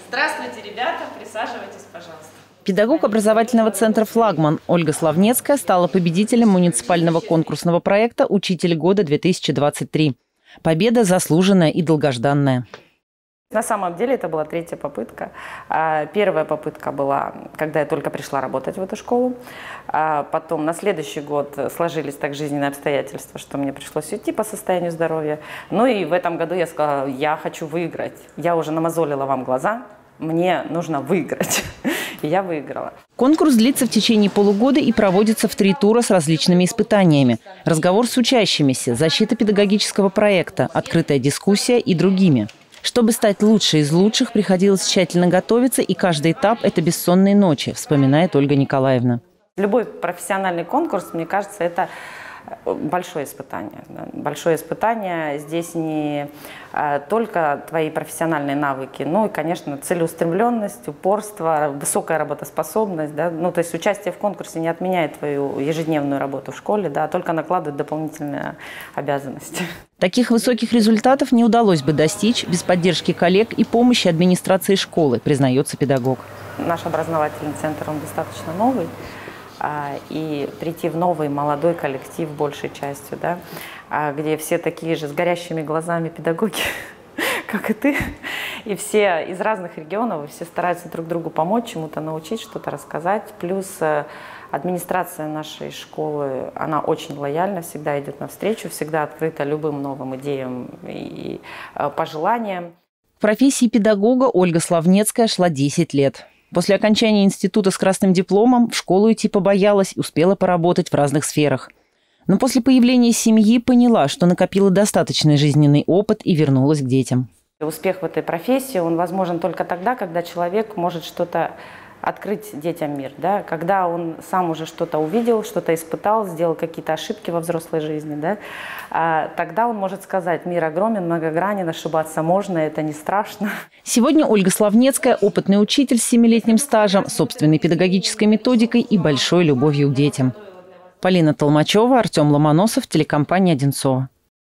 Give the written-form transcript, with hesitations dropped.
Здравствуйте, ребята, присаживайтесь, пожалуйста. Педагог образовательного центра «Флагман» Ольга Славнецкая стала победителем муниципального конкурсного проекта «Учитель года-2023». Победа заслуженная и долгожданная. На самом деле это была третья попытка. Первая попытка была, когда я только пришла работать в эту школу. Потом на следующий год сложились так жизненные обстоятельства, что мне пришлось уйти по состоянию здоровья. Ну и в этом году я сказала, я хочу выиграть. Я уже намазолила вам глаза, мне нужно выиграть. И я выиграла. Конкурс длится в течение полугода и проводится в 3 тура с различными испытаниями. Разговор с учащимися, защита педагогического проекта, открытая дискуссия и другими. Чтобы стать лучшей из лучших, приходилось тщательно готовиться, и каждый этап – это бессонные ночи, вспоминает Ольга Николаевна. Любой профессиональный конкурс, мне кажется, это большое испытание. Большое испытание. Здесь не только твои профессиональные навыки, но и, конечно, целеустремленность, упорство, высокая работоспособность. Да? Ну, то есть участие в конкурсе не отменяет твою ежедневную работу в школе, да, а только накладывает дополнительные обязанности. Таких высоких результатов не удалось бы достичь без поддержки коллег и помощи администрации школы, признается педагог. Наш образовательный центр, он достаточно новый. И прийти в новый молодой коллектив большей частью, да, где все такие же с горящими глазами педагоги, как и ты, и все из разных регионов, и все стараются друг другу помочь, чему-то научить, что-то рассказать. Плюс администрация нашей школы, она очень лояльна, всегда идет навстречу, всегда открыта любым новым идеям и пожеланиям. В профессии педагога Ольга Славнецкая шла 10 лет. После окончания института с красным дипломом в школу идти побоялась и успела поработать в разных сферах. Но после появления семьи поняла, что накопила достаточный жизненный опыт и вернулась к детям. Успех в этой профессии, он возможен только тогда, когда человек может что-то открыть детям мир, да? Когда он сам уже что-то увидел, что-то испытал, сделал какие-то ошибки во взрослой жизни, да? Тогда он может сказать, мир огромен, многогранен, ошибаться можно, это не страшно. Сегодня Ольга Славнецкая – опытный учитель с 7-летним стажем, собственной педагогической методикой и большой любовью к детям. Полина Толмачева, Артем Ломоносов, телекомпания «Одинцово».